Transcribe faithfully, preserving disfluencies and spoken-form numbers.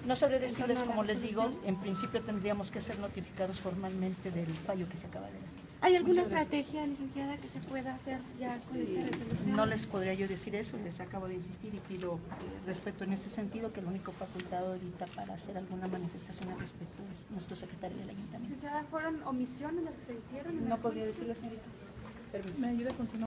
No sabré decirles, como les digo, en principio tendríamos que ser notificados formalmente del fallo que se acaba de dar. ¿Hay alguna estrategia, licenciada, que se pueda hacer ya este, con esta resolución? No les podría yo decir eso, les acabo de insistir y pido eh, respeto en ese sentido, que el único facultado ahorita para hacer alguna manifestación al respecto es nuestro secretario del ayuntamiento. Licenciada, ¿fueron omisiones las que se hicieron? No podría decirle, señorita. Permiso. ¿Me ayuda con su nombre?